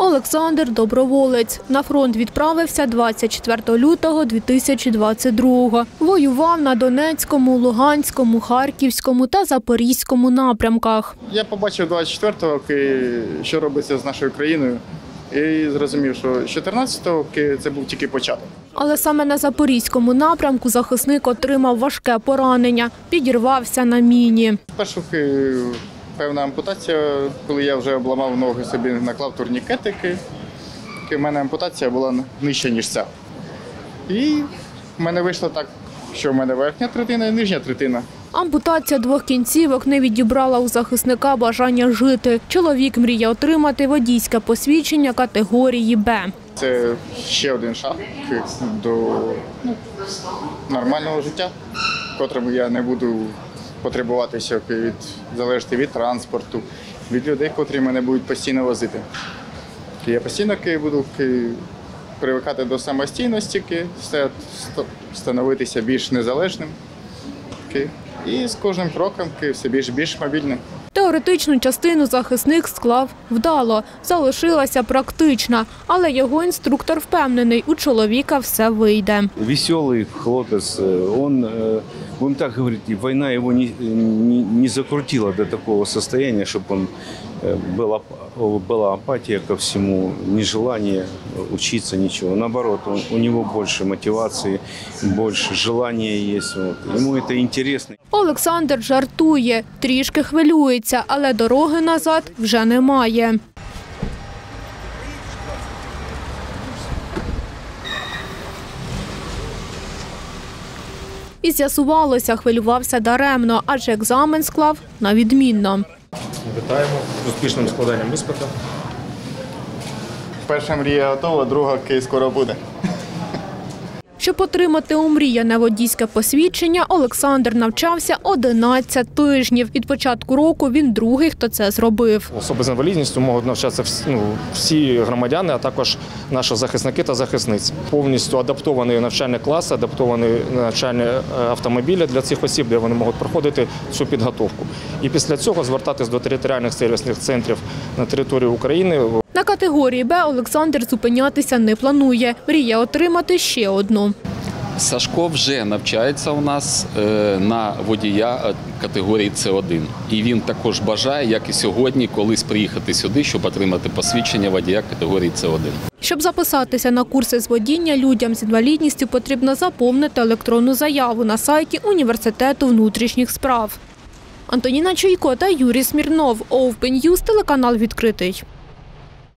Олександр – доброволець. На фронт відправився 24 лютого 2022-го. Воював на Донецькому, Луганському, Харківському та Запорізькому напрямках. Я побачив 24-го, що робиться з нашою країною, і зрозумів, що 14-го це був тільки початок. Але саме на Запорізькому напрямку захисник отримав важке поранення – підірвався на міні. Спершу певна ампутація, коли я вже обламав ноги собі, наклав турнікетики. У мене ампутація була нижча, ніж ця. І в мене вийшло так, що в мене верхня третина і нижня третина. Ампутація двох кінцівок не відібрала у захисника бажання жити. Чоловік мріє отримати водійське посвідчення категорії «Б». Це ще один шаг до нормального життя, в котрому я не буду потребуватися залежати від транспорту, від людей, котрі мене будуть постійно возити. Я постійно буду привикати до самостійності, становитися більш незалежним і з кожним кроком все більш мобільним. Теоретичну частину захисник склав вдало, залишилася практична, але його інструктор впевнений, у чоловіка все вийде. Веселий хлопець, він, будемо так говорити, війна його не закрутила до такого стану, щоб він была апатия ко всему, нежелание учиться, ничего. Наоборот, у него больше мотивации, больше желания есть. Ему это интересно. Олександр жартує, трішки хвилюється, але дороги назад вже немає. І з'ясувалося, хвилювався даремно, адже екзамен склав на відмінно. Вітаємо з успішним складанням іспиту. Перша мрія готова, друга скоро буде. Щоб отримати омріяне водійське посвідчення, Олександр навчався 11 тижнів. Від початку року він другий, хто це зробив. Особи з інвалідністю можуть навчатися всі громадяни, а також наші захисники та захисниці. Повністю адаптований навчальний клас, адаптовані навчальні автомобілі для цих осіб, де вони можуть проходити цю підготовку. І після цього звертатись до територіальних сервісних центрів на території України. На категорії «Б» Олександр зупинятися не планує. Мріє отримати ще одну. Сашко вже навчається у нас на водія категорії С1. І він також бажає, як і сьогодні, колись приїхати сюди, щоб отримати посвідчення водія категорії С1. Щоб записатися на курси з водіння людям з інвалідністю, потрібно заповнити електронну заяву на сайті Університету внутрішніх справ. Антоніна Чуйко та Юрій Смірнов. Open News, телеканал «Відкритий».